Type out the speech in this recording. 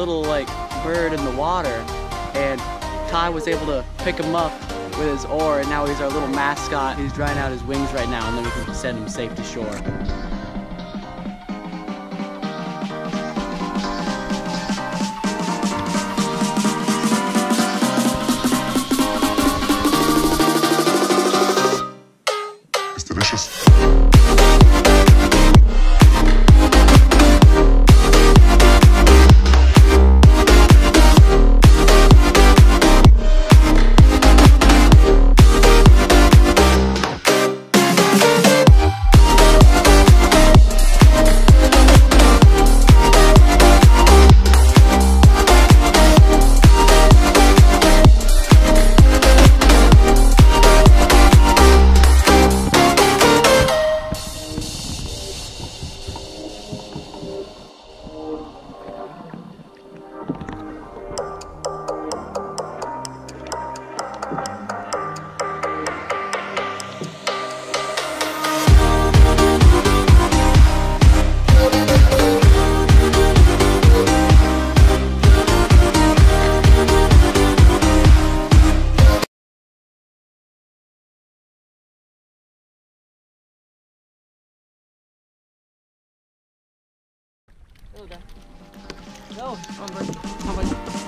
little like bird in the water, and Ty was able to pick him up with his oar, and now he's our little mascot. He's drying out his wings right now, and then we can send him safe to shore. It's delicious. Go, come on, buddy.